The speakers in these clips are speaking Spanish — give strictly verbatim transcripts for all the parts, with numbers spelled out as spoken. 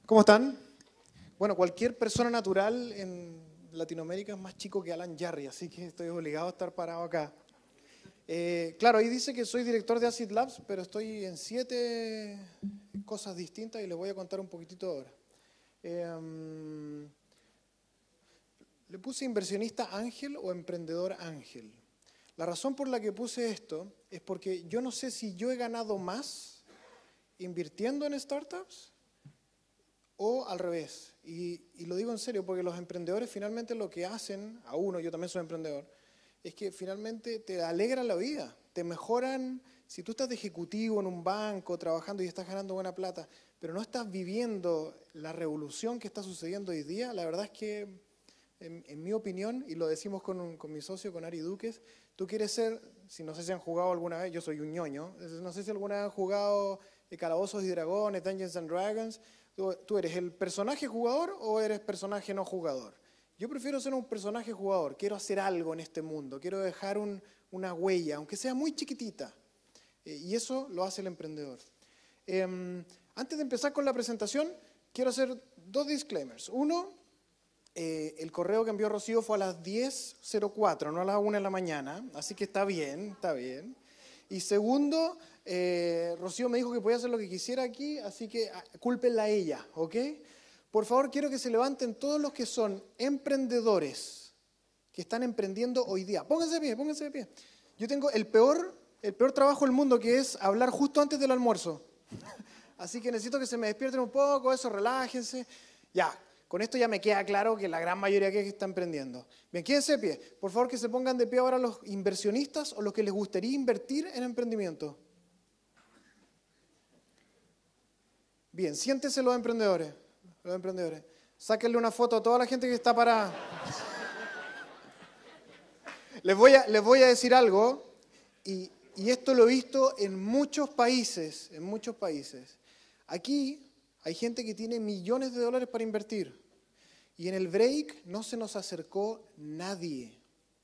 ¿Cómo están? Bueno, cualquier persona natural en Latinoamérica es más chico que Alan Jarry, así que estoy obligado a estar parado acá. Eh, claro, ahí dice que soy director de Acid Labs, pero estoy en siete cosas distintas y les voy a contar un poquitito ahora. Eh, um, le puse inversionista ángel o emprendedor ángel. La razón por la que puse esto es porque yo no sé si yo he ganado más invirtiendo en startups o al revés. Y, y lo digo en serio porque los emprendedores finalmente lo que hacen, a uno, yo también soy emprendedor, es que finalmente te alegran la vida, te mejoran. Si tú estás de ejecutivo en un banco trabajando y estás ganando buena plata, pero no estás viviendo la revolución que está sucediendo hoy día, la verdad es que, en, en mi opinión, y lo decimos con, un, con mi socio, con Ari Duques, tú quieres ser, si no sé si han jugado alguna vez, yo soy un ñoño, no sé si alguna vez han jugado Calabozos y Dragones, Dungeons and Dragons, tú, tú eres el personaje jugador o eres personaje no jugador. Yo prefiero ser un personaje jugador, quiero hacer algo en este mundo, quiero dejar un, una huella, aunque sea muy chiquitita. Eh, y eso lo hace el emprendedor. Eh, antes de empezar con la presentación, quiero hacer dos disclaimers. Uno, eh, el correo que envió Rocío fue a las diez cero cuatro, no a las una de la mañana, así que está bien, está bien. Y segundo, eh, Rocío me dijo que podía hacer lo que quisiera aquí, así que cúlpenla a ella, ¿ok? Por favor, quiero que se levanten todos los que son emprendedores, que están emprendiendo hoy día. Pónganse de pie, pónganse de pie. Yo tengo el peor, el peor trabajo del mundo, que es hablar justo antes del almuerzo. Así que necesito que se me despierten un poco, eso, relájense. Ya, con esto ya me queda claro que la gran mayoría que está emprendiendo. Bien, quédense de pie. Por favor, que se pongan de pie ahora los inversionistas o los que les gustaría invertir en emprendimiento. Bien, siéntense los emprendedores. Los emprendedores. Sáquenle una foto a toda la gente que está parada. Les voy a, les voy a decir algo, y, y esto lo he visto en muchos países, en muchos países. Aquí hay gente que tiene millones de dólares para invertir, y en el break no se nos acercó nadie.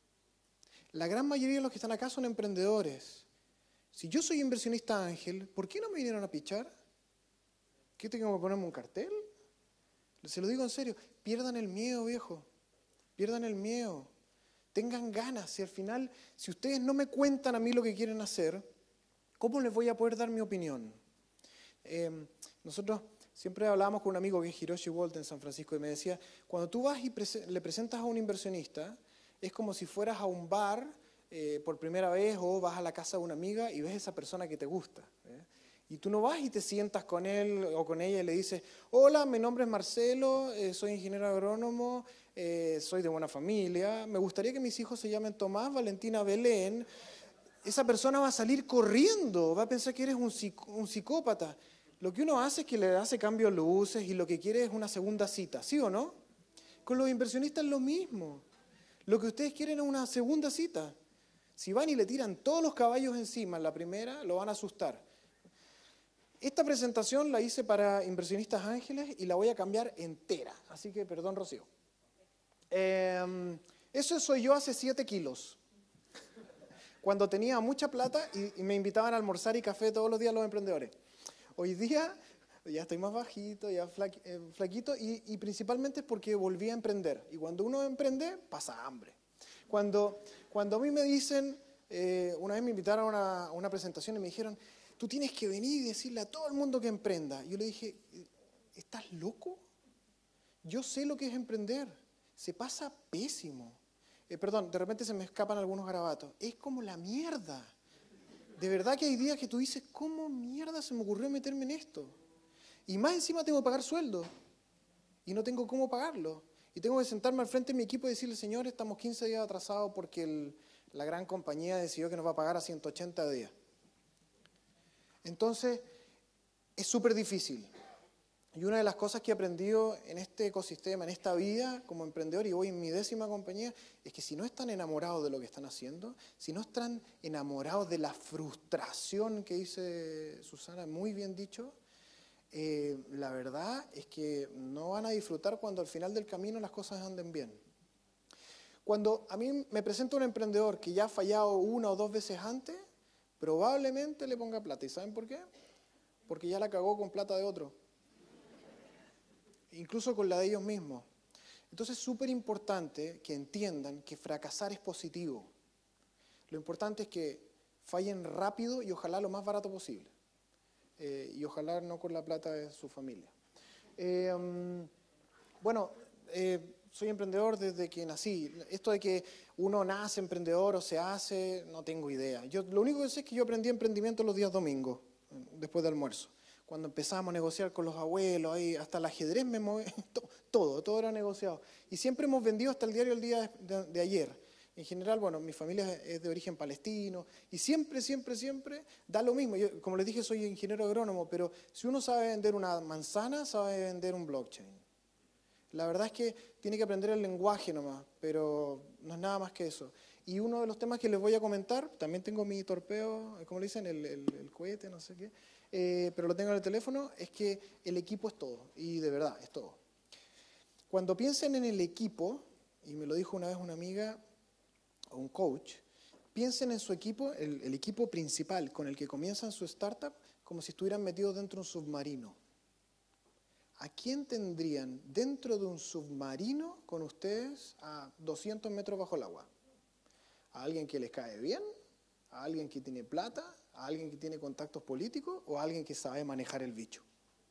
La gran mayoría de los que están acá son emprendedores. Si yo soy inversionista ángel, ¿por qué no me vinieron a pichar? ¿Qué tengo que ponerme un cartel? Se lo digo en serio, pierdan el miedo, viejo, pierdan el miedo, tengan ganas. Si al final, si ustedes no me cuentan a mí lo que quieren hacer, ¿cómo les voy a poder dar mi opinión? Eh, nosotros siempre hablábamos con un amigo que es Hiroshi Walt en San Francisco y me decía, cuando tú vas y prese- le presentas a un inversionista, es como si fueras a un bar eh, por primera vez o vas a la casa de una amiga y ves a esa persona que te gusta, ¿eh? Y tú no vas y te sientas con él o con ella y le dices, hola, mi nombre es Marcelo, eh, soy ingeniero agrónomo, eh, soy de buena familia, me gustaría que mis hijos se llamen Tomás, Valentina, Belén. Esa persona va a salir corriendo, va a pensar que eres un, psic- un psicópata. Lo que uno hace es que le hace cambio de luces y lo que quiere es una segunda cita, ¿sí o no? Con los inversionistas es lo mismo. Lo que ustedes quieren es una segunda cita. Si van y le tiran todos los caballos encima en la primera, lo van a asustar. Esta presentación la hice para inversionistas ángeles y la voy a cambiar entera. Así que, perdón, Rocío. Eh, eso soy yo hace siete kilos. Cuando tenía mucha plata y, y me invitaban a almorzar y café todos los días los emprendedores. Hoy día ya estoy más bajito, ya flaqui, eh, flaquito y, y principalmente es porque volví a emprender. Y cuando uno emprende, pasa hambre. Cuando, cuando a mí me dicen, eh, una vez me invitaron a una, a una presentación y me dijeron, tú tienes que venir y decirle a todo el mundo que emprenda. Yo le dije, ¿estás loco? Yo sé lo que es emprender. Se pasa pésimo. Eh, perdón, de repente se me escapan algunos garabatos. Es como la mierda. De verdad que hay días que tú dices, ¿cómo mierda se me ocurrió meterme en esto? Y más encima tengo que pagar sueldo. Y no tengo cómo pagarlo. Y tengo que sentarme al frente de mi equipo y decirle, señor, estamos quince días atrasados porque el, la gran compañía decidió que nos va a pagar a ciento ochenta días. Entonces, es súper difícil. Y una de las cosas que he aprendido en este ecosistema, en esta vida como emprendedor, y hoy en mi décima compañía, es que si no están enamorados de lo que están haciendo, si no están enamorados de la frustración que dice Susana, muy bien dicho, eh, la verdad es que no van a disfrutar cuando al final del camino las cosas anden bien. Cuando a mí me presenta un emprendedor que ya ha fallado una o dos veces antes, probablemente le ponga plata. ¿Y saben por qué? Porque ya la cagó con plata de otro. incluso con la de ellos mismos. Entonces es súper importante que entiendan que fracasar es positivo. Lo importante es que fallen rápido y ojalá lo más barato posible. Eh, y ojalá no con la plata de su familia. Eh, um, bueno, eh, soy emprendedor desde que nací. Esto de que uno nace emprendedor o se hace, no tengo idea. Yo, lo único que sé es que yo aprendí emprendimiento los días domingos, después de almuerzo. Cuando empezamos a negociar con los abuelos, ahí hasta el ajedrez me moví, todo, todo era negociado. Y siempre hemos vendido hasta el diario El Día de, de ayer. En general, bueno, mi familia es de origen palestino y siempre, siempre, siempre da lo mismo. Yo, como les dije, soy ingeniero agrónomo, pero si uno sabe vender una manzana, sabe vender un blockchain. La verdad es que tiene que aprender el lenguaje nomás, pero no es nada más que eso. Y uno de los temas que les voy a comentar, también tengo mi torpeo, ¿cómo le dicen? El, el, el cohete, no sé qué, eh, pero lo tengo en el teléfono, es que el equipo es todo, y de verdad, es todo. Cuando piensen en el equipo, y me lo dijo una vez una amiga, o un coach, piensen en su equipo, el, el equipo principal con el que comienzan su startup, como si estuvieran metidos dentro de un submarino. ¿A quién tendrían dentro de un submarino con ustedes a doscientos metros bajo el agua? ¿A alguien que les cae bien? ¿A alguien que tiene plata? ¿A alguien que tiene contactos políticos? ¿O a alguien que sabe manejar el bicho?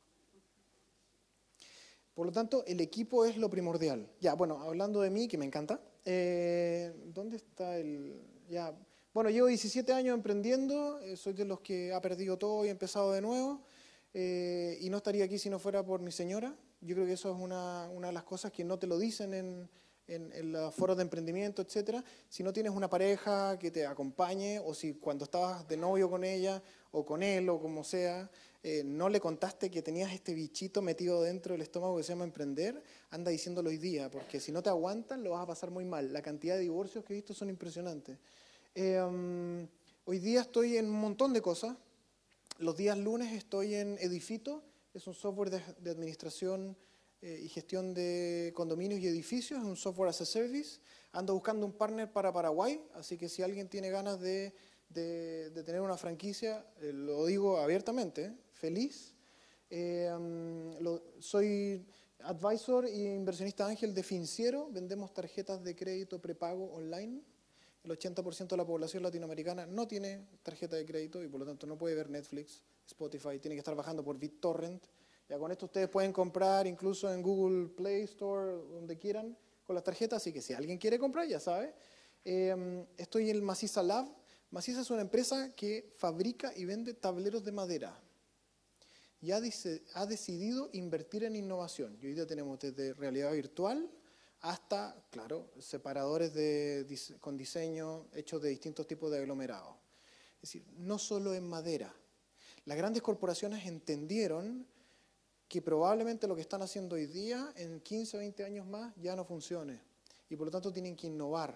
Por lo tanto, el equipo es lo primordial. Ya, bueno, hablando de mí, que me encanta, eh, ¿dónde está el...? Ya, bueno, llevo diecisiete años emprendiendo, eh, soy de los que ha perdido todo y ha empezado de nuevo, eh, y no estaría aquí si no fuera por mi señora. Yo creo que eso es una, una de las cosas que no te lo dicen en, en, en los foros de emprendimiento, etcétera. Si no tienes una pareja que te acompañe, o si cuando estabas de novio con ella, o con él, o como sea, Eh, no le contaste que tenías este bichito metido dentro del estómago que se llama emprender, anda diciéndolo hoy día, porque si no te aguantan lo vas a pasar muy mal. La cantidad de divorcios que he visto son impresionantes. Eh, um, hoy día estoy en un montón de cosas. Los días lunes estoy en Edifito, es un software de, de administración eh, y gestión de condominios y edificios, es un software as a service. Ando buscando un partner para Paraguay, así que si alguien tiene ganas de... De, de tener una franquicia, eh, lo digo abiertamente, ¿eh? Feliz. Eh, um, lo, soy advisor e inversionista ángel de Finciero, vendemos tarjetas de crédito prepago online. El ochenta por ciento de la población latinoamericana no tiene tarjeta de crédito y por lo tanto no puede ver Netflix, Spotify, tiene que estar bajando por BitTorrent. Ya con esto ustedes pueden comprar incluso en Google Play Store, donde quieran, con las tarjetas, así que si alguien quiere comprar, ya sabe. Eh, um, estoy en el Maciza Lab. Maciza es una empresa que fabrica y vende tableros de madera y ha, dice, ha decidido invertir en innovación. Y hoy día tenemos desde realidad virtual hasta, claro, separadores de, con diseño hechos de distintos tipos de aglomerados. Es decir, no solo en madera. Las grandes corporaciones entendieron que probablemente lo que están haciendo hoy día en quince o veinte años más ya no funcione y por lo tanto tienen que innovar.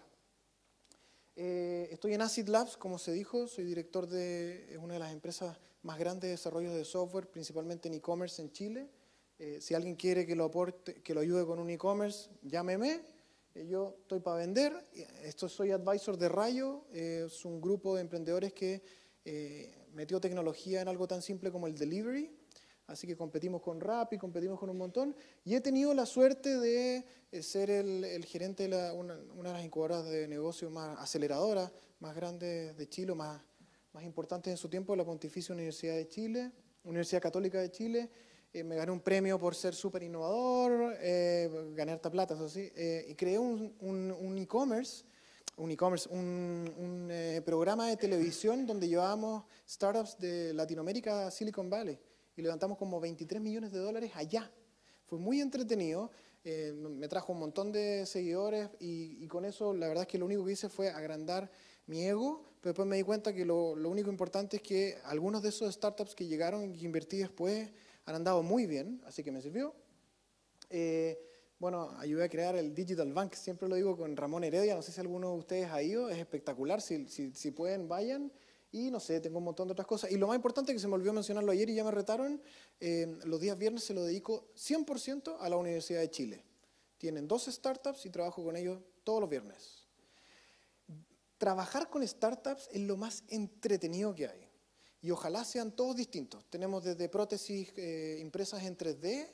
Eh, estoy en Acid Labs, como se dijo, soy director de una de las empresas más grandes de desarrollo de software, principalmente en e-commerce en Chile. Eh, si alguien quiere que lo aporte, que lo ayude con un e-commerce, llámeme. Eh, yo estoy para vender. Esto soy advisor de Rayo, eh, es un grupo de emprendedores que eh, metió tecnología en algo tan simple como el delivery. Así que competimos con Rappi, competimos con un montón. Y he tenido la suerte de ser el, el gerente de la, una, una de las incubadoras de negocio más aceleradoras, más grandes de Chile, más, más importantes en su tiempo, la Pontificia Universidad de Chile, Universidad Católica de Chile. Eh, me gané un premio por ser súper innovador, eh, gané harta plata, eso sí. Eh, y creé un, un, un e-commerce, un e-commerce, un, un eh, programa de televisión donde llevábamos startups de Latinoamérica a Silicon Valley. Y levantamos como veintitrés millones de dólares allá. Fue muy entretenido, eh, me trajo un montón de seguidores y, y con eso la verdad es que lo único que hice fue agrandar mi ego, pero después me di cuenta que lo, lo único importante es que algunos de esos startups que llegaron y que invertí después han andado muy bien, así que me sirvió. Eh, bueno, ayudé a crear el Digital Bank, siempre lo digo con Ramón Heredia, no sé si alguno de ustedes ha ido, es espectacular, si, si, si pueden vayan. Y no sé, tengo un montón de otras cosas. Y lo más importante, que se me olvidó mencionarlo ayer y ya me retaron, eh, los días viernes se lo dedico cien por ciento a la Universidad de Chile. Tienen dos startups y trabajo con ellos todos los viernes. Trabajar con startups es lo más entretenido que hay. Y ojalá sean todos distintos. Tenemos desde prótesis eh, impresas en tres D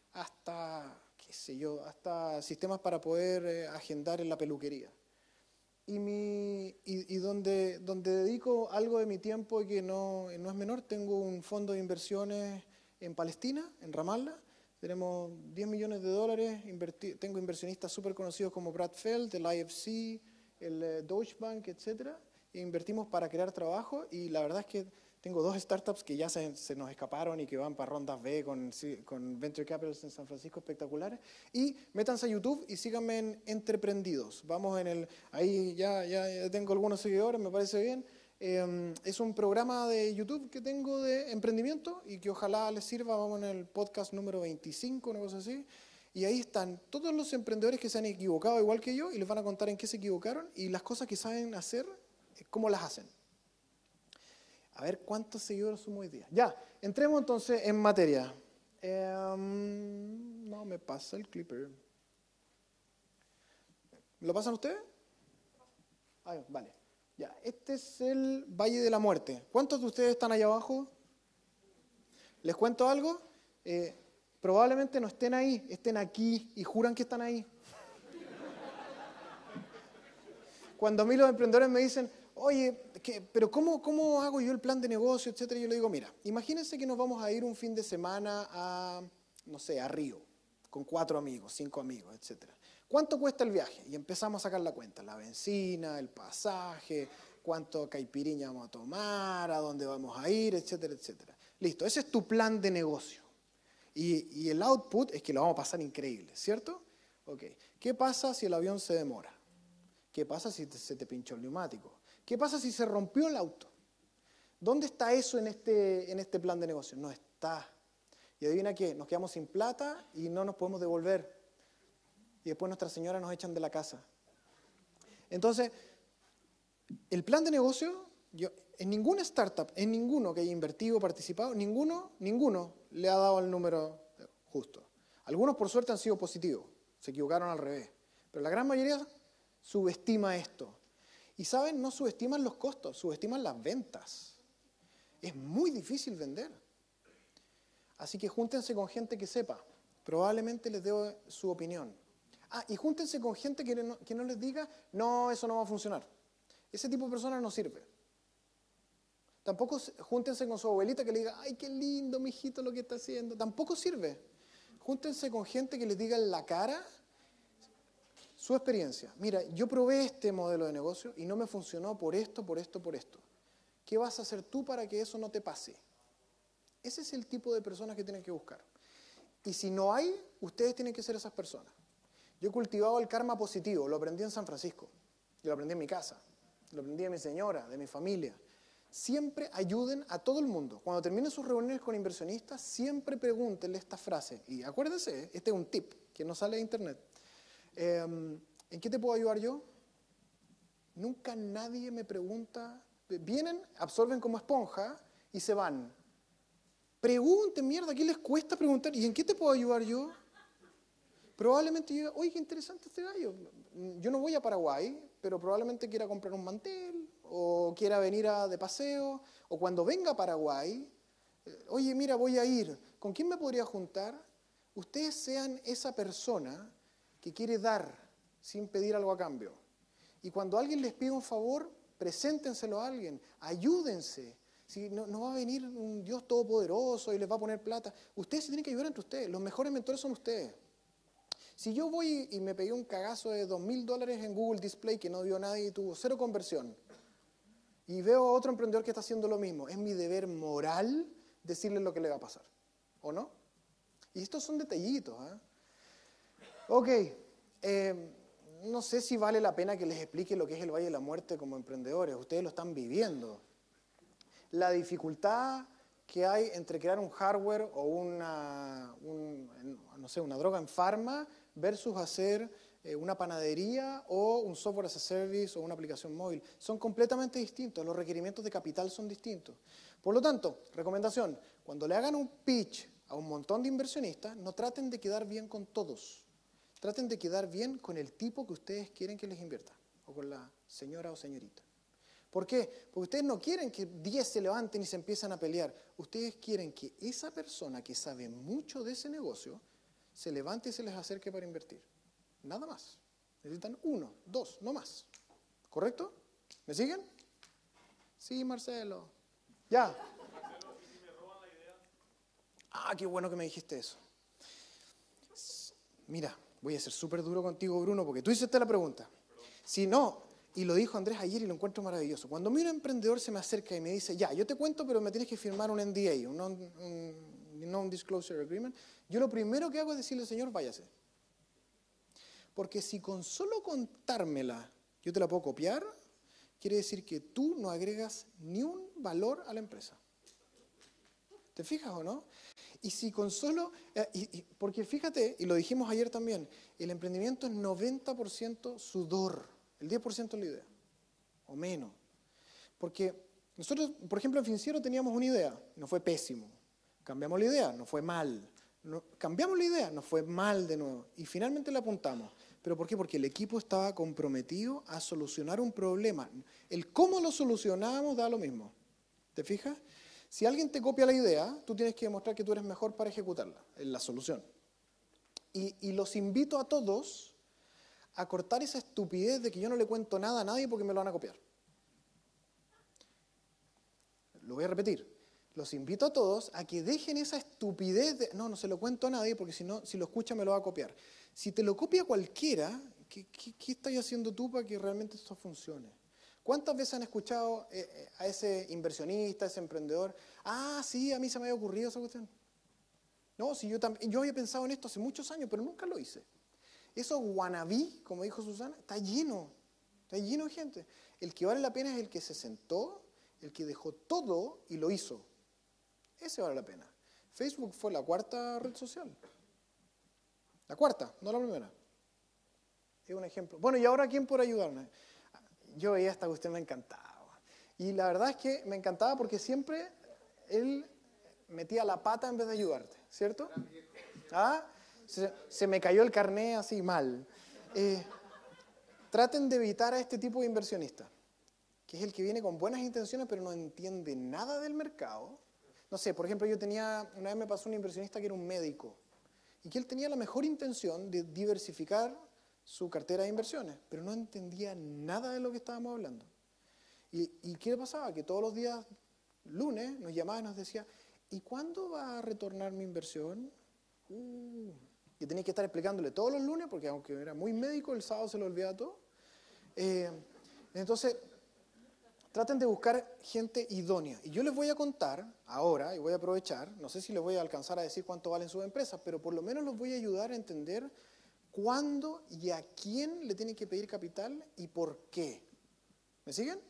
hasta, qué sé yo, hasta sistemas para poder eh, agendar en la peluquería. Y, mi, y, y donde, donde dedico algo de mi tiempo que no, no es menor, tengo un fondo de inversiones en Palestina, en Ramallah. Tenemos diez millones de dólares, inverti- tengo inversionistas súper conocidos como Brad Feld, el I F C, el eh, Deutsche Bank, etcétera. E invertimos para crear trabajo y la verdad es que tengo dos startups que ya se, se nos escaparon y que van para rondas B con, con Venture Capitals en San Francisco espectaculares. Y métanse a YouTube y síganme en Entreprendidos. Vamos en el, ahí ya, ya, ya tengo algunos seguidores, me parece bien. Eh, es un programa de YouTube que tengo de emprendimiento y que ojalá les sirva. Vamos en el podcast número veinticinco, una cosa así. Y ahí están todos los emprendedores que se han equivocado igual que yo y les van a contar en qué se equivocaron y las cosas que saben hacer, cómo las hacen. A ver cuántos seguidores somos hoy día. Ya, entremos entonces en materia. Eh, no me pasa el clipper. ¿Lo pasan ustedes? Ah, vale. Ya, este es el Valle de la Muerte. ¿Cuántos de ustedes están allá abajo? ¿Les cuento algo? Eh, probablemente no estén ahí, estén aquí y juran que están ahí. Cuando a mí los emprendedores me dicen, oye, ¿qué, pero cómo, ¿cómo hago yo el plan de negocio, etcétera? Yo le digo, mira, imagínense que nos vamos a ir un fin de semana a, no sé, a Río, con cuatro amigos, cinco amigos, etcétera. ¿Cuánto cuesta el viaje? Y empezamos a sacar la cuenta, la benzina, el pasaje, cuánto caipiriña vamos a tomar, a dónde vamos a ir, etcétera, etcétera. Listo, ese es tu plan de negocio. Y, y el output es que lo vamos a pasar increíble, ¿cierto? Ok. ¿Qué pasa si el avión se demora? ¿Qué pasa si te, se te pinchó el neumático? ¿Qué pasa si se rompió el auto? ¿Dónde está eso en este, en este plan de negocio? No está. Y adivina qué, nos quedamos sin plata y no nos podemos devolver. Y después nuestra señora nos echan de la casa. Entonces, el plan de negocio, yo, en ninguna startup, en ninguno que haya invertido o participado, ninguno, ninguno le ha dado el número justo. Algunos por suerte han sido positivos, se equivocaron al revés. Pero la gran mayoría subestima esto. Y saben, no subestiman los costos, subestiman las ventas. Es muy difícil vender. Así que júntense con gente que sepa. Probablemente les dé su opinión. Ah, y júntense con gente que no, que no les diga, no, eso no va a funcionar. Ese tipo de personas no sirve. Tampoco júntense con su abuelita que le diga, ay, qué lindo, mijito, lo que está haciendo. Tampoco sirve. Júntense con gente que les diga en la cara su experiencia. Mira, yo probé este modelo de negocio y no me funcionó por esto, por esto, por esto. ¿Qué vas a hacer tú para que eso no te pase? Ese es el tipo de personas que tienen que buscar. Y si no hay, ustedes tienen que ser esas personas. Yo he cultivado el karma positivo, lo aprendí en San Francisco, lo aprendí en mi casa, lo aprendí de mi señora, de mi familia. Siempre ayuden a todo el mundo. Cuando terminen sus reuniones con inversionistas, siempre pregúntenle esta frase. Y acuérdense, este es un tip que no sale de internet. Eh, ¿En qué te puedo ayudar yo? Nunca nadie me pregunta. Vienen, absorben como esponja y se van. Pregunten, mierda, ¿qué les cuesta preguntar? ¿Y en qué te puedo ayudar yo? Probablemente yo diga, oye, qué interesante este gallo. Yo no voy a Paraguay, pero probablemente quiera comprar un mantel o quiera venir a, de paseo. O cuando venga a Paraguay, eh, oye, mira, voy a ir. ¿Con quién me podría juntar? Ustedes sean esa persona que quiere dar sin pedir algo a cambio. Y cuando alguien les pide un favor, preséntenselo a alguien, ayúdense. Si no, no va a venir un Dios todopoderoso y les va a poner plata. Ustedes se tienen que ayudar entre ustedes. Los mejores mentores son ustedes. Si yo voy y me pegué un cagazo de dos mil dólares en Google Display que no vio nadie y tuvo cero conversión, y veo a otro emprendedor que está haciendo lo mismo, es mi deber moral decirle lo que le va a pasar. ¿O no? Y estos son detallitos. ¿eh? Ok. Eh, no sé si vale la pena que les explique lo que es el Valle de la Muerte como emprendedores. Ustedes lo están viviendo. La dificultad que hay entre crear un hardware o una, un, no sé, una droga en farma versus hacer eh, una panadería o un software as a service o una aplicación móvil. Son completamente distintos. Los requerimientos de capital son distintos. Por lo tanto, recomendación, cuando le hagan un pitch a un montón de inversionistas, no traten de quedar bien con todos. Traten de quedar bien con el tipo que ustedes quieren que les invierta o con la señora o señorita. ¿Por qué? Porque ustedes no quieren que diez se levanten y se empiezan a pelear. Ustedes quieren que esa persona que sabe mucho de ese negocio se levante y se les acerque para invertir. Nada más. Necesitan uno, dos, no más. ¿Correcto? ¿Me siguen? Sí, Marcelo. Ya. Ah, qué bueno que me dijiste eso. Mira, voy a ser súper duro contigo, Bruno, porque tú hiciste la pregunta. Si no, y lo dijo Andrés ayer y lo encuentro maravilloso. Cuando a mí un emprendedor se me acerca y me dice, ya, yo te cuento, pero me tienes que firmar un N D A, un non- un Non-Disclosure Agreement, yo lo primero que hago es decirle, señor, váyase. Porque si con solo contármela yo te la puedo copiar, quiere decir que tú no agregas ni un valor a la empresa. ¿Te fijas o no? Y si con solo, eh, y, y, porque fíjate, y lo dijimos ayer también, el emprendimiento es noventa por ciento sudor, el diez por ciento es la idea, o menos. Porque nosotros, por ejemplo, en Financiero teníamos una idea, nos fue pésimo. Cambiamos la idea, nos fue mal. No, cambiamos la idea, nos fue mal de nuevo. Y finalmente la apuntamos. ¿Pero por qué? Porque el equipo estaba comprometido a solucionar un problema. El cómo lo solucionábamos da lo mismo. ¿Te fijas? Si alguien te copia la idea, tú tienes que demostrar que tú eres mejor para ejecutarla, en la solución. Y, y los invito a todos a cortar esa estupidez de que yo no le cuento nada a nadie porque me lo van a copiar. Lo voy a repetir. Los invito a todos a que dejen esa estupidez de, no, no se lo cuento a nadie porque si no, si lo escucha me lo va a copiar. Si te lo copia cualquiera, ¿qué, qué, qué estás haciendo tú para que realmente esto funcione? ¿Cuántas veces han escuchado eh, a ese inversionista, a ese emprendedor? Ah, sí, a mí se me había ocurrido esa cuestión. No, si yo, también, yo había pensado en esto hace muchos años, pero nunca lo hice. Eso wannabe, como dijo Susana, está lleno, está lleno de gente. El que vale la pena es el que se sentó, el que dejó todo y lo hizo. Ese vale la pena. Facebook fue la cuarta red social. La cuarta, no la primera. Es un ejemplo. Bueno, ¿y ahora quién puede ayudarme? Yo veía esta cuestión, me encantaba. Y la verdad es que me encantaba porque siempre él metía la pata en vez de ayudarte, ¿cierto? ¿Ah? Se, se me cayó el carné así mal. Eh, traten de evitar a este tipo de inversionista, que es el que viene con buenas intenciones pero no entiende nada del mercado. No sé, por ejemplo, yo tenía, una vez me pasó un inversionista que era un médico y que él tenía la mejor intención de diversificar su cartera de inversiones, pero no entendía nada de lo que estábamos hablando. ¿Y, y qué le pasaba? Que todos los días, lunes, nos llamaba y nos decía, ¿y cuándo va a retornar mi inversión? Uh, y tenía que estar explicándole todos los lunes, porque aunque era muy médico, el sábado se lo olvidaba todo. Eh, entonces, traten de buscar gente idónea. Y yo les voy a contar ahora, y voy a aprovechar, no sé si les voy a alcanzar a decir cuánto valen sus empresas, pero por lo menos los voy a ayudar a entender cuándo y a quién le tienen que pedir capital y por qué. ¿Me siguen?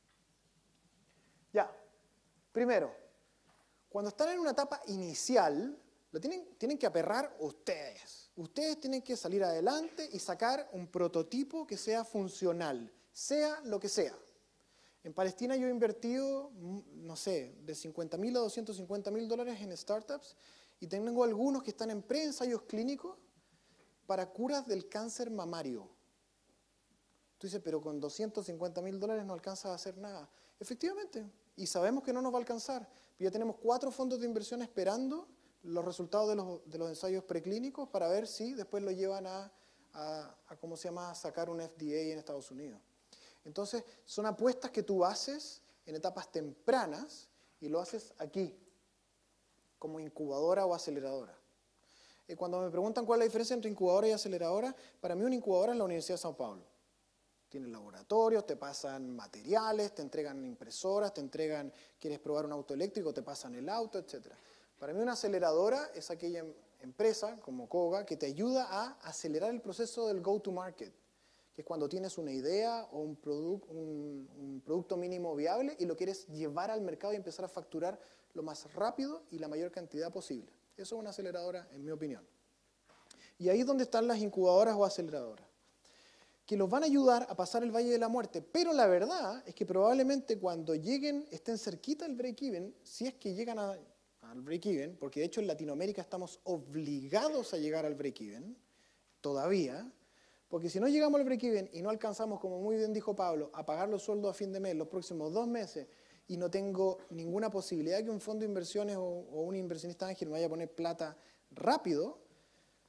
Ya. Primero, cuando están en una etapa inicial, lo tienen, tienen que aperrar ustedes. Ustedes tienen que salir adelante y sacar un prototipo que sea funcional, sea lo que sea. En Palestina yo he invertido, no sé, de cincuenta mil a doscientos cincuenta mil dólares en startups y tengo algunos que están en pre-ensayos clínicos para curas del cáncer mamario. Tú dices, pero con doscientos cincuenta mil dólares no alcanza a hacer nada. Efectivamente, y sabemos que no nos va a alcanzar. Ya tenemos cuatro fondos de inversión esperando los resultados de los, de los ensayos preclínicos para ver si después lo llevan a, a, a ¿cómo se llama?, sacar un F D A en Estados Unidos. Entonces, son apuestas que tú haces en etapas tempranas y lo haces aquí, como incubadora o aceleradora. Eh, cuando me preguntan cuál es la diferencia entre incubadora y aceleradora, para mí una incubadora es la Universidad de Sao Paulo. Tienen laboratorios, te pasan materiales, te entregan impresoras, te entregan, quieres probar un auto eléctrico, te pasan el auto, etcétera. Para mí una aceleradora es aquella empresa, como Koga, que te ayuda a acelerar el proceso del go-to-market, que es cuando tienes una idea o un, produ un, un producto mínimo viable y lo quieres llevar al mercado y empezar a facturar lo más rápido y la mayor cantidad posible. Eso es una aceleradora, en mi opinión. Y ahí es donde están las incubadoras o aceleradoras, que los van a ayudar a pasar el valle de la muerte. Pero la verdad es que probablemente cuando lleguen, estén cerquita del break-even, si es que llegan a, al break-even, porque de hecho en Latinoamérica estamos obligados a llegar al break-even, todavía, porque si no llegamos al break-even y no alcanzamos, como muy bien dijo Pablo, a pagar los sueldos a fin de mes los próximos dos meses y no tengo ninguna posibilidad que un fondo de inversiones o, o un inversionista ángel me vaya a poner plata rápido,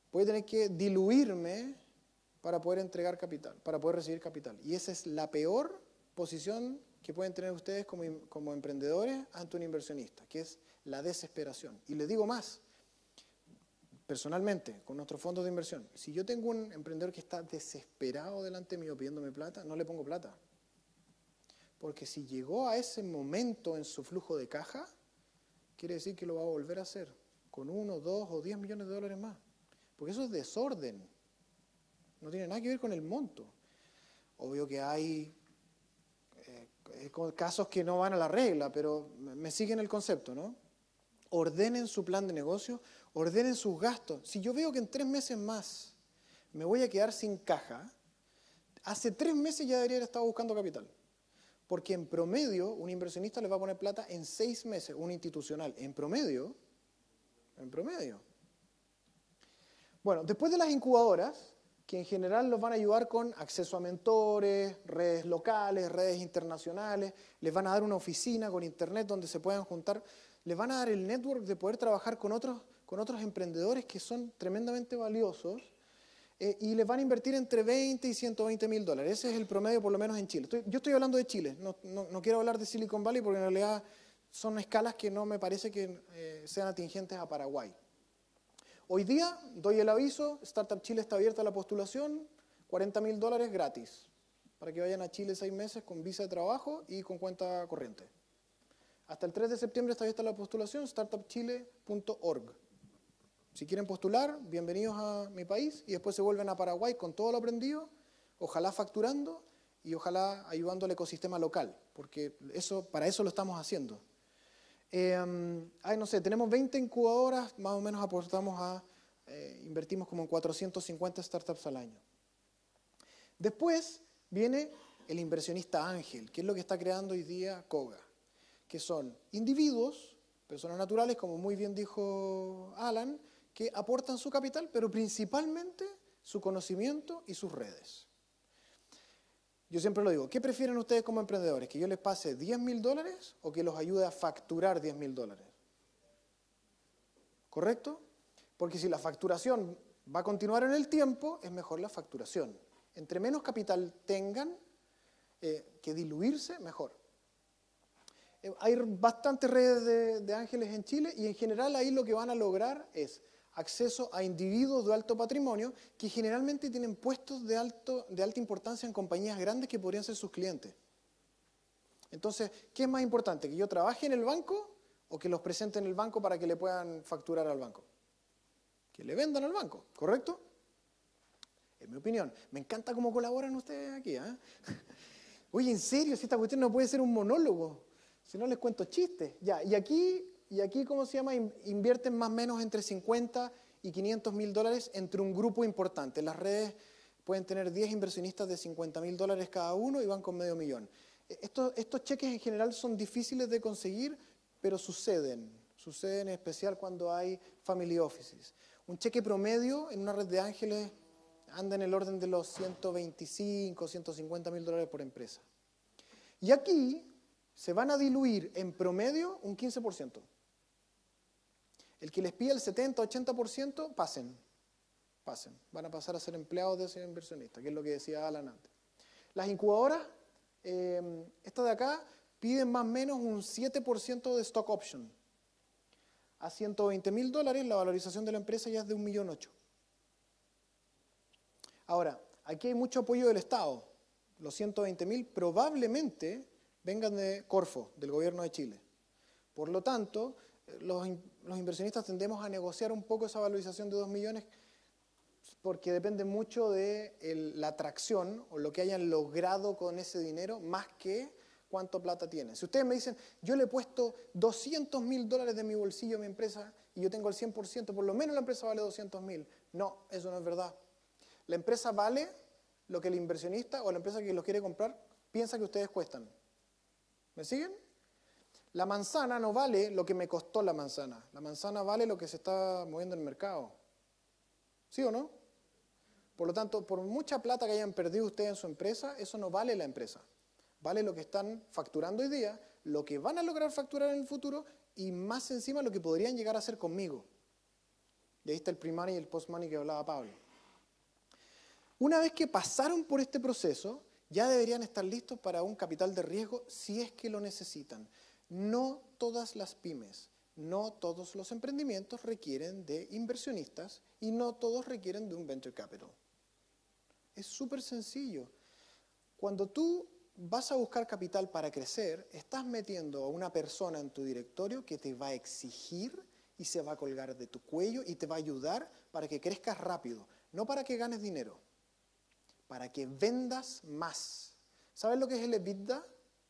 voy a tener que diluirme para poder entregar capital, para poder recibir capital. Y esa es la peor posición que pueden tener ustedes como, como emprendedores ante un inversionista, que es la desesperación. Y les digo más, personalmente, con nuestros fondos de inversión, si yo tengo un emprendedor que está desesperado delante mío pidiéndome plata, no le pongo plata. Porque si llegó a ese momento en su flujo de caja, quiere decir que lo va a volver a hacer con uno, dos o diez millones de dólares más. Porque eso es desorden. No tiene nada que ver con el monto. Obvio que hay eh, casos que no van a la regla, pero me siguen el concepto, ¿no? Ordenen su plan de negocio, ordenen sus gastos. Si yo veo que en tres meses más me voy a quedar sin caja, hace tres meses ya debería haber estado buscando capital. Porque en promedio, un inversionista le va a poner plata en seis meses, un institucional. En promedio, en promedio. Bueno, después de las incubadoras, que en general los van a ayudar con acceso a mentores, redes locales, redes internacionales, les van a dar una oficina con internet donde se puedan juntar, les van a dar el network de poder trabajar con otros, con otros emprendedores que son tremendamente valiosos, eh, y les van a invertir entre veinte y ciento veinte mil dólares. Ese es el promedio por lo menos en Chile. Estoy, yo estoy hablando de Chile, no, no, no quiero hablar de Silicon Valley porque en realidad son escalas que no me parece que eh, sean atingentes a Paraguay. Hoy día doy el aviso, Startup Chile está abierta a la postulación, cuarenta mil dólares gratis, para que vayan a Chile seis meses con visa de trabajo y con cuenta corriente. Hasta el tres de septiembre está abierta la postulación, startup chile punto org. Si quieren postular, bienvenidos a mi país y después se vuelven a Paraguay con todo lo aprendido, ojalá facturando y ojalá ayudando al ecosistema local, porque eso, para eso lo estamos haciendo. Eh, ay, no sé, tenemos veinte incubadoras, más o menos aportamos a, eh, invertimos como en cuatrocientos cincuenta startups al año. Después viene el inversionista ángel, que es lo que está creando hoy día Koga, que son individuos, personas naturales, como muy bien dijo Alan, que aportan su capital, pero principalmente su conocimiento y sus redes. Yo siempre lo digo, ¿qué prefieren ustedes como emprendedores? ¿Que yo les pase diez mil dólares o que los ayude a facturar diez mil dólares? ¿Correcto? Porque si la facturación va a continuar en el tiempo, es mejor la facturación. Entre menos capital tengan eh, que diluirse, mejor. Eh, hay bastantes redes de, de ángeles en Chile y en general ahí lo que van a lograr es acceso a individuos de alto patrimonio que generalmente tienen puestos de, alto, de alta importancia en compañías grandes que podrían ser sus clientes. Entonces, ¿qué es más importante? ¿Que yo trabaje en el banco o que los presente en el banco para que le puedan facturar al banco? Que le vendan al banco, ¿correcto? Es mi opinión. Me encanta cómo colaboran ustedes aquí, ¿eh? Oye, en serio, si esta cuestión no puede ser un monólogo, si no les cuento chistes. Ya, y aquí... Y aquí, ¿cómo se llama? Invierten más o menos entre cincuenta y quinientos mil dólares entre un grupo importante. Las redes pueden tener diez inversionistas de cincuenta mil dólares cada uno y van con medio millón. Estos, estos cheques en general son difíciles de conseguir, pero suceden. Suceden en especial cuando hay family offices. Un cheque promedio en una red de ángeles anda en el orden de los ciento veinticinco, ciento cincuenta mil dólares por empresa. Y aquí se van a diluir en promedio un quince por ciento. El que les pida el setenta, ochenta por ciento, pasen, pasen. Van a pasar a ser empleados de ese inversionista, que es lo que decía Alan antes. Las incubadoras, eh, estas de acá, piden más o menos un siete por ciento de stock option. A ciento veinte mil dólares, la valorización de la empresa ya es de un millón ocho. Ahora, aquí hay mucho apoyo del Estado. Los ciento veinte mil probablemente vengan de Corfo, del gobierno de Chile. Por lo tanto, los, los inversionistas tendemos a negociar un poco esa valorización de dos millones porque depende mucho de el, la atracción o lo que hayan logrado con ese dinero más que cuánto plata tienen. Si ustedes me dicen, yo le he puesto doscientos mil dólares de mi bolsillo a mi empresa y yo tengo el cien por ciento, por lo menos la empresa vale doscientos mil. No, eso no es verdad. La empresa vale lo que el inversionista o la empresa que los quiere comprar piensa que ustedes cuestan. ¿Me siguen? La manzana no vale lo que me costó la manzana. La manzana vale lo que se está moviendo en el mercado. ¿Sí o no? Por lo tanto, por mucha plata que hayan perdido ustedes en su empresa, eso no vale la empresa. Vale lo que están facturando hoy día, lo que van a lograr facturar en el futuro y más encima lo que podrían llegar a hacer conmigo. Y ahí está el pre-money y el post-money que hablaba Pablo. Una vez que pasaron por este proceso, ya deberían estar listos para un capital de riesgo si es que lo necesitan. No todas las pymes, no todos los emprendimientos requieren de inversionistas y no todos requieren de un venture capital. Es súper sencillo. Cuando tú vas a buscar capital para crecer, estás metiendo a una persona en tu directorio que te va a exigir y se va a colgar de tu cuello y te va a ayudar para que crezcas rápido, no para que ganes dinero, para que vendas más. ¿Sabes lo que es el EBITDA?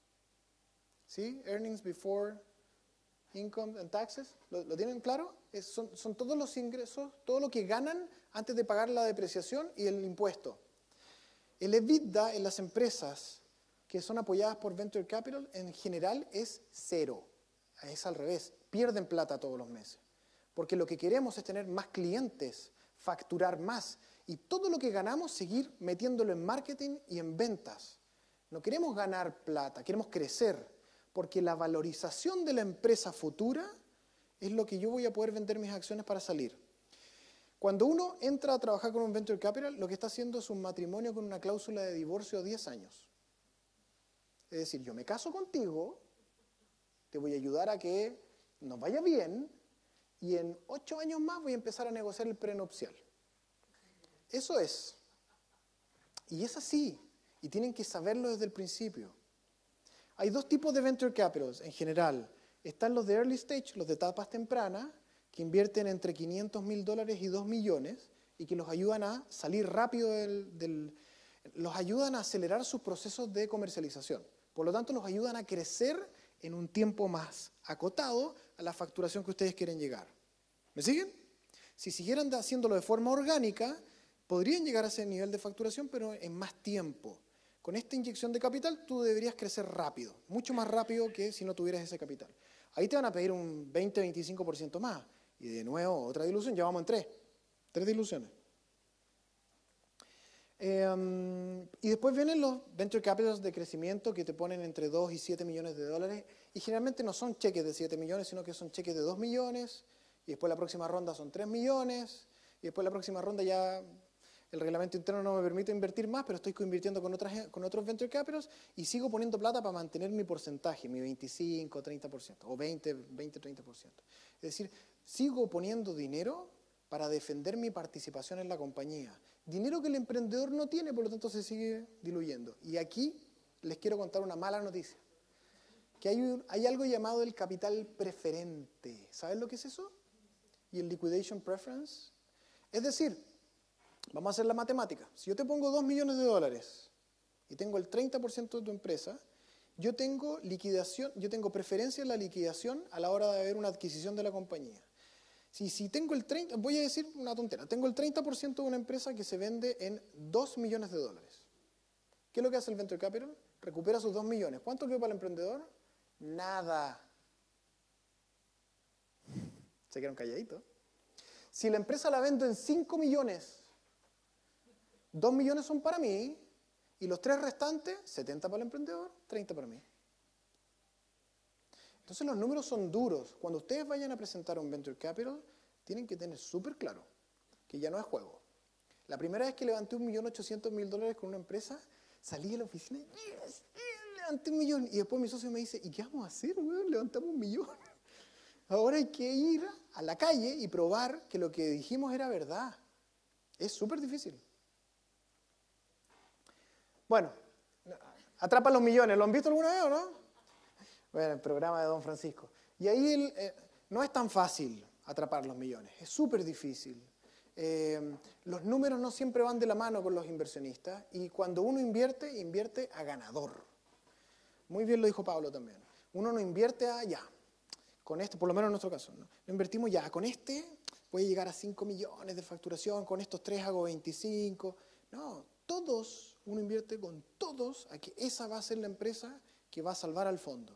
¿Sí? Earnings before income and taxes. ¿Lo, lo tienen claro? Es, son, son todos los ingresos, todo lo que ganan antes de pagar la depreciación y el impuesto. El EBITDA en las empresas que son apoyadas por Venture Capital en general es cero. Es al revés. Pierden plata todos los meses. Porque lo que queremos es tener más clientes, facturar más. Y todo lo que ganamos, seguir metiéndolo en marketing y en ventas. No queremos ganar plata, queremos crecer. Porque la valorización de la empresa futura es lo que yo voy a poder vender mis acciones para salir. Cuando uno entra a trabajar con un Venture Capital, lo que está haciendo es un matrimonio con una cláusula de divorcio a diez años. Es decir, yo me caso contigo, te voy a ayudar a que nos vaya bien, y en ocho años más voy a empezar a negociar el prenupcial. Eso es. Y es así. Y tienen que saberlo desde el principio. Hay dos tipos de venture capitals en general. Están los de early stage, los de etapas tempranas, que invierten entre quinientos mil dólares y dos millones y que los ayudan a salir rápido del, del... los ayudan a acelerar sus procesos de comercialización. Por lo tanto, los ayudan a crecer en un tiempo más acotado a la facturación que ustedes quieren llegar. ¿Me siguen? Si siguieran haciéndolo de forma orgánica, podrían llegar a ese nivel de facturación, pero en más tiempo. Con esta inyección de capital, tú deberías crecer rápido, mucho más rápido que si no tuvieras ese capital. Ahí te van a pedir un veinte a veinticinco por ciento más. Y de nuevo, otra dilución, ya vamos en tres. Tres diluciones. Eh, y después vienen los venture capitals de crecimiento que te ponen entre dos y siete millones de dólares. Y generalmente no son cheques de siete millones, sino que son cheques de dos millones. Y después la próxima ronda son tres millones. Y después la próxima ronda ya el reglamento interno no me permite invertir más, pero estoy coinvirtiendo con, otras, con otros venture capitals y sigo poniendo plata para mantener mi porcentaje, mi veinticinco, treinta por ciento, o veinte, veinte, treinta por ciento. Es decir, sigo poniendo dinero para defender mi participación en la compañía. Dinero que el emprendedor no tiene, por lo tanto se sigue diluyendo. Y aquí les quiero contar una mala noticia. Que hay, un, hay algo llamado el capital preferente. ¿Saben lo que es eso? Y el liquidation preference. Es decir, vamos a hacer la matemática. Si yo te pongo dos millones de dólares y tengo el treinta por ciento de tu empresa, yo tengo liquidación, yo tengo preferencia en la liquidación a la hora de haber una adquisición de la compañía. Si, si tengo el treinta, voy a decir una tontera, tengo el treinta por ciento de una empresa que se vende en dos millones de dólares. ¿Qué es lo que hace el Venture Capital? Recupera sus dos millones. ¿Cuánto quedó para el emprendedor? Nada. Se quedaron calladitos. Si la empresa la vendo en cinco millones, dos millones son para mí, y los tres restantes, setenta para el emprendedor, treinta para mí. Entonces los números son duros. Cuando ustedes vayan a presentar un Venture Capital, tienen que tener súper claro que ya no es juego. La primera vez que levanté un millón ochocientos mil dólares con una empresa, salí de la oficina y yes, levanté un millón. Y después mi socio me dice, ¿y qué vamos a hacer, weón? Levantamos un millón. Ahora hay que ir a la calle y probar que lo que dijimos era verdad. Es súper difícil. Bueno, atrapa los millones. ¿Lo han visto alguna vez o no? Bueno, el programa de Don Francisco. Y ahí el, eh, no es tan fácil atrapar los millones. Es súper difícil. Eh, los números no siempre van de la mano con los inversionistas. Y cuando uno invierte, invierte a ganador. Muy bien lo dijo Pablo también. Uno no invierte a ya. Con este, por lo menos en nuestro caso, ¿no? No invertimos ya. Con este voy a llegar a cinco millones de facturación. Con estos tres hago veinticinco. No, todos, uno invierte con todos a que esa va a ser la empresa que va a salvar al fondo.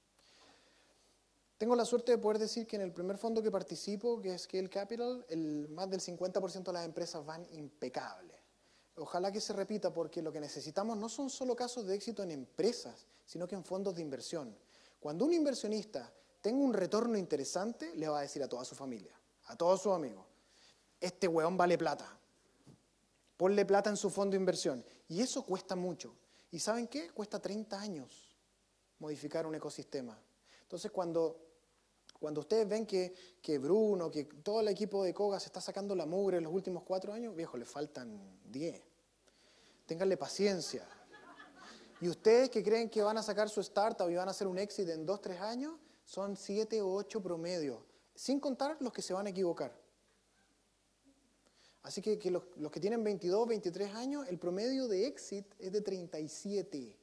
Tengo la suerte de poder decir que en el primer fondo que participo, que es Scale Capital, el, más del cincuenta por ciento de las empresas van impecables. Ojalá que se repita porque lo que necesitamos no son solo casos de éxito en empresas, sino que en fondos de inversión. Cuando un inversionista tenga un retorno interesante, le va a decir a toda su familia, a todos sus amigos, este hueón vale plata. Ponle plata en su fondo de inversión. Y eso cuesta mucho. ¿Y saben qué? Cuesta treinta años modificar un ecosistema. Entonces, cuando, cuando ustedes ven que, que Bruno, que todo el equipo de Koga se está sacando la mugre en los últimos cuatro años, viejo, le faltan diez. Ténganle paciencia. Y ustedes que creen que van a sacar su startup y van a hacer un éxito en dos, tres años, son siete o ocho promedios. Sin contar los que se van a equivocar. Así que, que los, los que tienen veintidós, veintitrés años, el promedio de exit es de treinta y siete.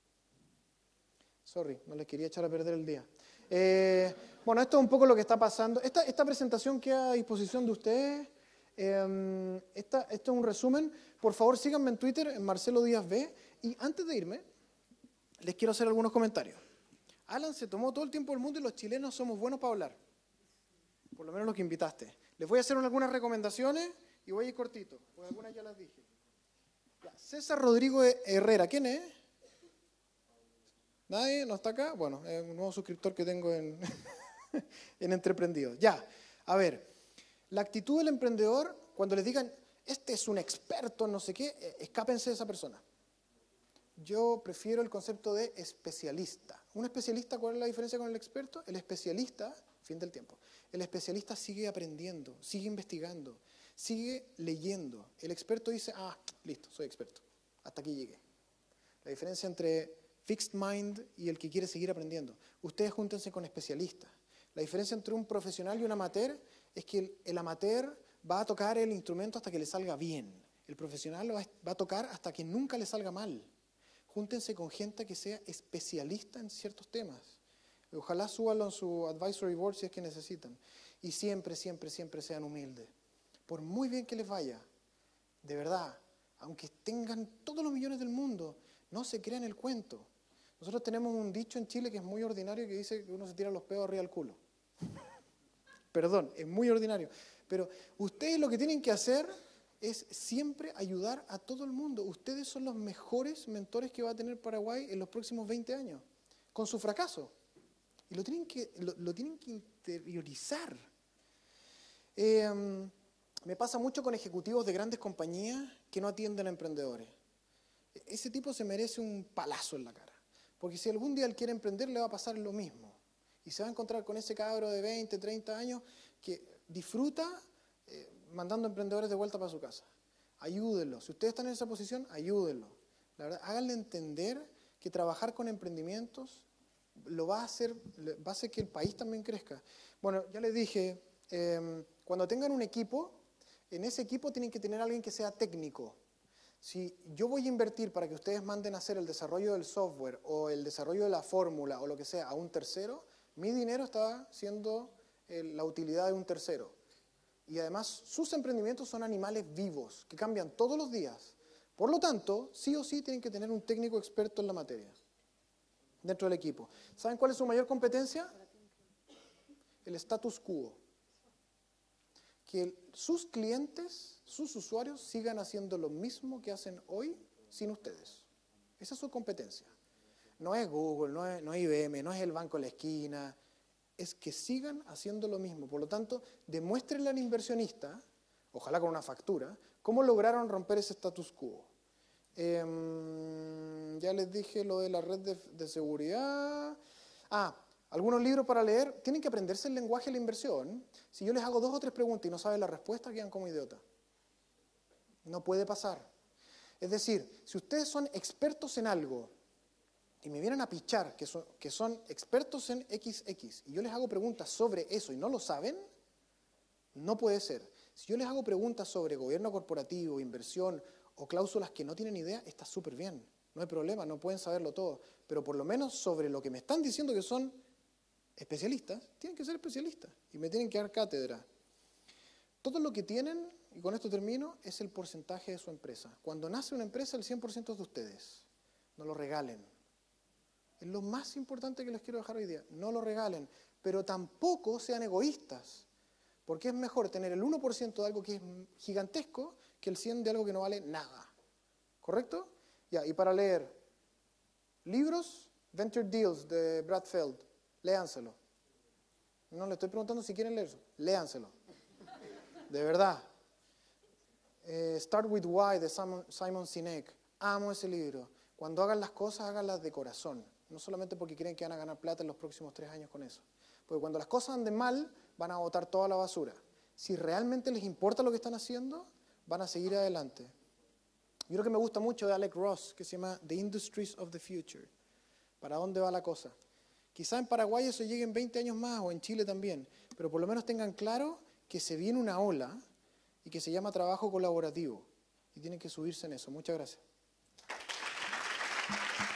Sorry, no les quería echar a perder el día. Eh, bueno, esto es un poco lo que está pasando. Esta, esta presentación queda a disposición de ustedes. Eh, esta, esto es un resumen. Por favor, síganme en Twitter, en Marcelo Díaz B. Y antes de irme, les quiero hacer algunos comentarios. Alan se tomó todo el tiempo del mundo y los chilenos somos buenos para hablar. Por lo menos los que invitaste. Les voy a hacer algunas recomendaciones y voy a ir cortito, porque algunas ya las dije. Ya, César Rodrigo Herrera, ¿quién es? ¿Nadie? ¿No está acá? Bueno, es un nuevo suscriptor que tengo en, en Entreprendidos. Ya, a ver, la actitud del emprendedor, cuando les digan, este es un experto en no sé qué, escápense de esa persona. Yo prefiero el concepto de especialista. ¿Un especialista cuál es la diferencia con el experto? El especialista, fin del tiempo, el especialista sigue aprendiendo, sigue investigando, sigue leyendo. El experto dice, ah, listo, soy experto, hasta aquí llegué. La diferencia entre fixed mind y el que quiere seguir aprendiendo. Ustedes júntense con especialistas. La diferencia entre un profesional y un amateur es que el, el amateur va a tocar el instrumento hasta que le salga bien. El profesional va, va a tocar hasta que nunca le salga mal. Júntense con gente que sea especialista en ciertos temas. Ojalá súbanlo en su advisory board si es que necesitan. Y siempre, siempre, siempre sean humildes. Por muy bien que les vaya, de verdad, aunque tengan todos los millones del mundo, no se crean el cuento. Nosotros tenemos un dicho en Chile que es muy ordinario que dice que uno se tira los pedos arriba del culo. Perdón, es muy ordinario. Pero ustedes lo que tienen que hacer es siempre ayudar a todo el mundo. Ustedes son los mejores mentores que va a tener Paraguay en los próximos veinte años, con su fracaso. Y lo tienen que, lo, lo tienen que interiorizar. Eh, me pasa mucho con ejecutivos de grandes compañías que no atienden a emprendedores. Ese tipo se merece un palazo en la cara. Porque si algún día él quiere emprender, le va a pasar lo mismo. Y se va a encontrar con ese cabro de veinte, treinta años que disfruta eh, mandando emprendedores de vuelta para su casa. Ayúdenlo. Si ustedes están en esa posición, ayúdenlo. La verdad, háganle entender que trabajar con emprendimientos lo va a hacer, va a hacer que el país también crezca. Bueno, ya les dije, eh, cuando tengan un equipo, en ese equipo tienen que tener a alguien que sea técnico. Si yo voy a invertir para que ustedes manden a hacer el desarrollo del software o el desarrollo de la fórmula o lo que sea a un tercero, mi dinero está siendo eh, la utilidad de un tercero. Y además sus emprendimientos son animales vivos que cambian todos los días. Por lo tanto, sí o sí tienen que tener un técnico experto en la materia dentro del equipo. ¿Saben cuál es su mayor competencia? El status quo. Que sus clientes, sus usuarios sigan haciendo lo mismo que hacen hoy sin ustedes. Esa es su competencia. No es Google, no es, no es I B M, no es el banco en la esquina. Es que sigan haciendo lo mismo. Por lo tanto, demuéstrenle al inversionista, ojalá con una factura, cómo lograron romper ese status quo. Eh, ya les dije lo de la red de, de seguridad. Ah, algunos libros para leer. Tienen que aprenderse el lenguaje de la inversión. Si yo les hago dos o tres preguntas y no saben la respuesta, quedan como idiotas. No puede pasar. Es decir, si ustedes son expertos en algo y me vienen a pichar que son, que son expertos en equis equis y yo les hago preguntas sobre eso y no lo saben, no puede ser. Si yo les hago preguntas sobre gobierno corporativo, inversión o cláusulas que no tienen idea, está súper bien. No hay problema, no pueden saberlo todo. Pero por lo menos sobre lo que me están diciendo que son especialistas, tienen que ser especialistas y me tienen que dar cátedra. Todo lo que tienen, y con esto termino, es el porcentaje de su empresa. Cuando nace una empresa, el cien por ciento es de ustedes. No lo regalen. Es lo más importante que les quiero dejar hoy día. No lo regalen, pero tampoco sean egoístas. Porque es mejor tener el uno por ciento de algo que es gigantesco que el cien por ciento de algo que no vale nada. ¿Correcto? Ya, y para leer, libros, Venture Deals de Brad Feld. Léanselo. No le estoy preguntando si quieren leerlo. Léanselo. De verdad. Eh, Start with Why de Simon, Simon Sinek. Amo ese libro. Cuando hagan las cosas, háganlas de corazón. No solamente porque creen que van a ganar plata en los próximos tres años con eso. Porque cuando las cosas anden mal, van a botar toda la basura. Si realmente les importa lo que están haciendo, van a seguir adelante. Y uno que me gusta mucho de Alec Ross, que se llama The Industries of the Future. ¿Para dónde va la cosa? Quizá en Paraguay eso llegue en veinte años más, o en Chile también, pero por lo menos tengan claro que se viene una ola y que se llama trabajo colaborativo. Y tienen que subirse en eso. Muchas gracias.